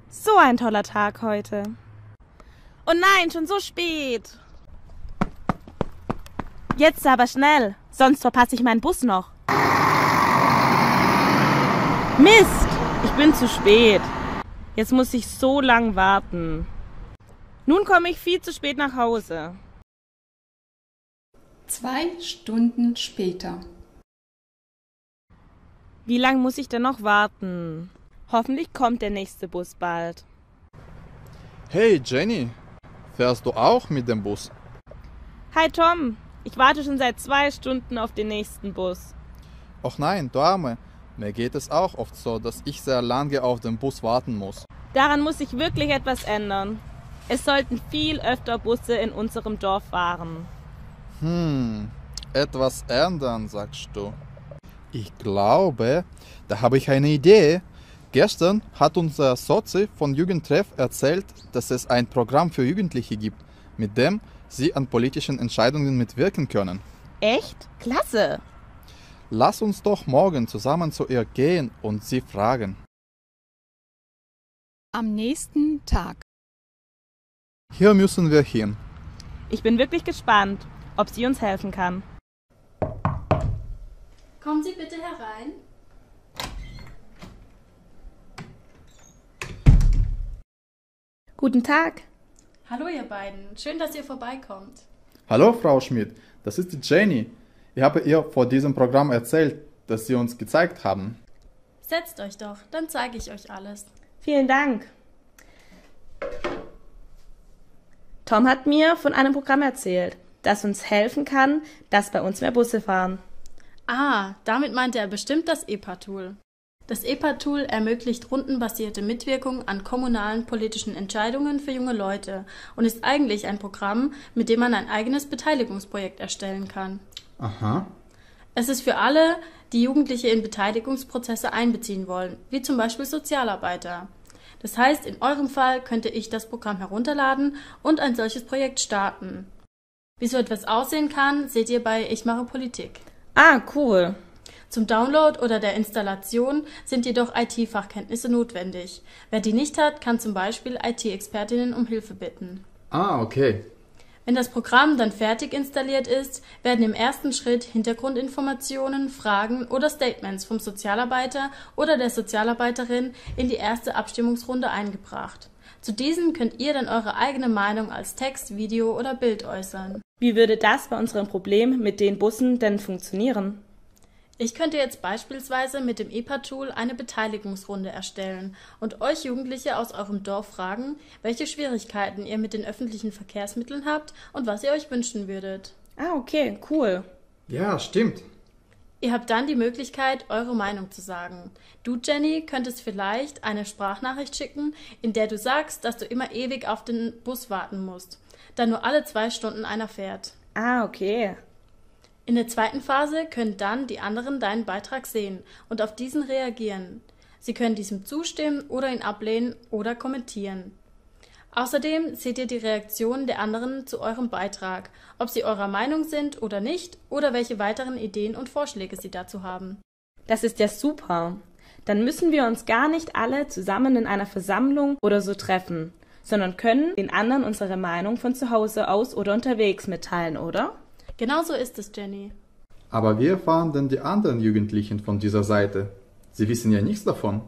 So ein toller Tag heute. Oh nein, schon so spät. Jetzt aber schnell, sonst verpasse ich meinen Bus noch. Mist, ich bin zu spät. Jetzt muss ich so lang warten. Nun komme ich viel zu spät nach Hause. 2 Stunden später. Wie lange muss ich denn noch warten? Hoffentlich kommt der nächste Bus bald. Hey Jenny, fährst du auch mit dem Bus? Hi Tom, ich warte schon seit 2 Stunden auf den nächsten Bus. Ach nein, du Arme, mir geht es auch oft so, dass ich sehr lange auf den Bus warten muss. Daran muss sich wirklich etwas ändern. Es sollten viel öfter Busse in unserem Dorf fahren. Etwas ändern, sagst du. Ich glaube, da habe ich eine Idee. Gestern hat unser Sozi von Jugendtreff erzählt, dass es ein Programm für Jugendliche gibt, mit dem sie an politischen Entscheidungen mitwirken können. Echt? Klasse! Lass uns doch morgen zusammen zu ihr gehen und sie fragen. Am nächsten Tag. Hier müssen wir hin. Ich bin wirklich gespannt, ob sie uns helfen kann. Kommen Sie bitte herein. Guten Tag. Hallo ihr beiden, schön, dass ihr vorbeikommt. Hallo Frau Schmidt, das ist die Jenny. Ich habe ihr vor diesem Programm erzählt, das Sie uns gezeigt haben. Setzt euch doch, dann zeige ich euch alles. Vielen Dank. Tom hat mir von einem Programm erzählt, das uns helfen kann, dass bei uns mehr Busse fahren. Ah, damit meinte er bestimmt das EPA-Tool. Das EPA-Tool ermöglicht rundenbasierte Mitwirkung an kommunalen politischen Entscheidungen für junge Leute und ist eigentlich ein Programm, mit dem man ein eigenes Beteiligungsprojekt erstellen kann. Aha. Es ist für alle, die Jugendliche in Beteiligungsprozesse einbeziehen wollen, wie zum Beispiel Sozialarbeiter. Das heißt, in eurem Fall könnte ich das Programm herunterladen und ein solches Projekt starten. Wie so etwas aussehen kann, seht ihr bei Ich mache Politik. Ah, cool. Zum Download oder der Installation sind jedoch IT-Fachkenntnisse notwendig. Wer die nicht hat, kann zum Beispiel IT-Expertinnen um Hilfe bitten. Ah, okay. Wenn das Programm dann fertig installiert ist, werden im ersten Schritt Hintergrundinformationen, Fragen oder Statements vom Sozialarbeiter oder der Sozialarbeiterin in die erste Abstimmungsrunde eingebracht. Zu diesen könnt ihr dann eure eigene Meinung als Text, Video oder Bild äußern. Wie würde das bei unserem Problem mit den Bussen denn funktionieren? Ich könnte jetzt beispielsweise mit dem EPA-Tool eine Beteiligungsrunde erstellen und euch Jugendliche aus eurem Dorf fragen, welche Schwierigkeiten ihr mit den öffentlichen Verkehrsmitteln habt und was ihr euch wünschen würdet. Ah, okay, cool. Ja, stimmt. Ihr habt dann die Möglichkeit, eure Meinung zu sagen. Du, Jenny, könntest vielleicht eine Sprachnachricht schicken, in der du sagst, dass du immer ewig auf den Bus warten musst, da nur alle 2 Stunden einer fährt. Ah, okay. In der zweiten Phase können dann die anderen deinen Beitrag sehen und auf diesen reagieren. Sie können diesem zustimmen oder ihn ablehnen oder kommentieren. Außerdem seht ihr die Reaktionen der anderen zu eurem Beitrag, ob sie eurer Meinung sind oder nicht oder welche weiteren Ideen und Vorschläge sie dazu haben. Das ist ja super. Dann müssen wir uns gar nicht alle zusammen in einer Versammlung oder so treffen, sondern können den anderen unsere Meinung von zu Hause aus oder unterwegs mitteilen, oder? Genau so ist es, Jenny. Aber wie erfahren denn die anderen Jugendlichen von dieser Seite? Sie wissen ja nichts davon.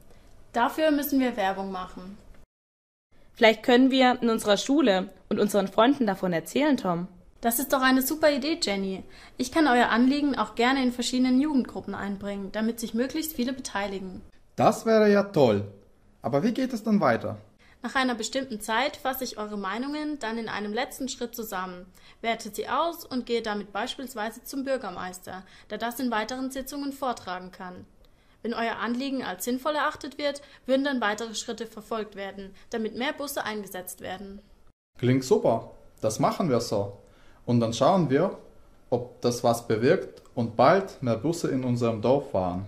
Dafür müssen wir Werbung machen. Vielleicht können wir in unserer Schule und unseren Freunden davon erzählen, Tom. Das ist doch eine super Idee, Jenny. Ich kann euer Anliegen auch gerne in verschiedenen Jugendgruppen einbringen, damit sich möglichst viele beteiligen. Das wäre ja toll. Aber wie geht es dann weiter? Nach einer bestimmten Zeit fasse ich eure Meinungen dann in einem letzten Schritt zusammen, werte sie aus und gehe damit beispielsweise zum Bürgermeister, der das in weiteren Sitzungen vortragen kann. Wenn euer Anliegen als sinnvoll erachtet wird, würden dann weitere Schritte verfolgt werden, damit mehr Busse eingesetzt werden. Klingt super. Das machen wir so. Und dann schauen wir, ob das was bewirkt und bald mehr Busse in unserem Dorf fahren.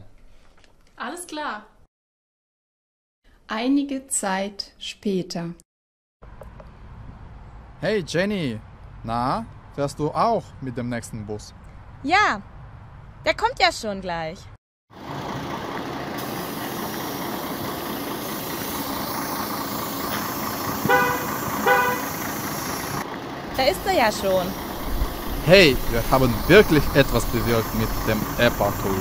Alles klar. Einige Zeit später. Hey Jenny, na, fährst du auch mit dem nächsten Bus? Ja, der kommt ja schon gleich. Da ist er ja schon. Hey, wir haben wirklich etwas bewirkt mit dem EPA-Tool.